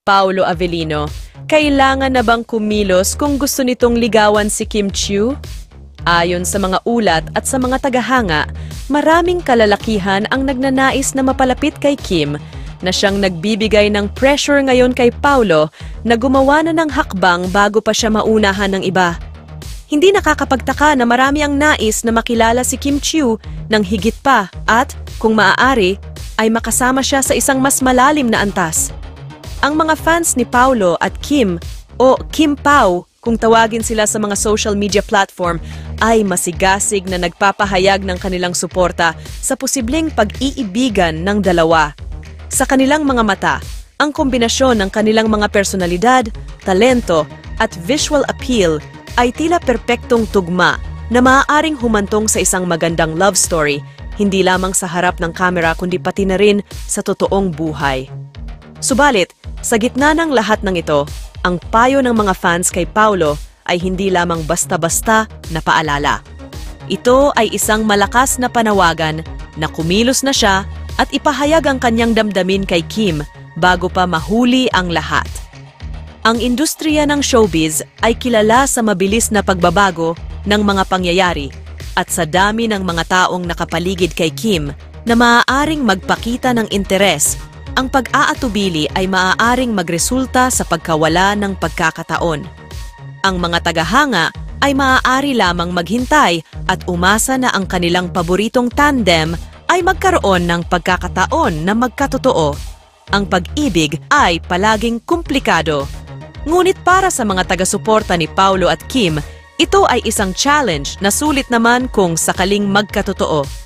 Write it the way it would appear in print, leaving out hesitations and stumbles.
Paolo Avellino, kailangan na bang kumilos kung gusto nitong ligawan si Kim Chiu? Ayon sa mga ulat at sa mga tagahanga, maraming kalalakihan ang nagnanais na mapalapit kay Kim na siyang nagbibigay ng pressure ngayon kay Paolo na gumawa na ng hakbang bago pa siya maunahan ng iba. Hindi nakakapagtaka na marami ang nais na makilala si Kim Chiu ng higit pa at, kung maaari, ay makasama siya sa isang mas malalim na antas. Ang mga fans ni Paolo at Kim, o Kim Pao kung tawagin sila sa mga social media platform, ay masigasig na nagpapahayag ng kanilang suporta sa posibleng pag-iibigan ng dalawa. Sa kanilang mga mata, ang kombinasyon ng kanilang mga personalidad, talento at visual appeal ay tila perpektong tugma na maaaring humantong sa isang magandang love story, hindi lamang sa harap ng kamera kundi pati na rin sa totoong buhay. Subalit, sa gitna ng lahat ng ito, ang payo ng mga fans kay Paolo ay hindi lamang basta-basta na paalala. Ito ay isang malakas na panawagan na kumilos na siya at ipahayag ang kanyang damdamin kay Kim bago pa mahuli ang lahat. Ang industriya ng showbiz ay kilala sa mabilis na pagbabago ng mga pangyayari at sa dami ng mga taong nakapaligid kay Kim na maaaring magpakita ng interes. Ang pag-aatubili ay maaaring magresulta sa pagkawala ng pagkakataon. Ang mga tagahanga ay maaari lamang maghintay at umasa na ang kanilang paboritong tandem ay magkaroon ng pagkakataon na magkatotoo. Ang pag-ibig ay palaging komplikado. Ngunit para sa mga taga-suporta ni Paolo at Kim, ito ay isang challenge na sulit naman kung sakaling magkatotoo.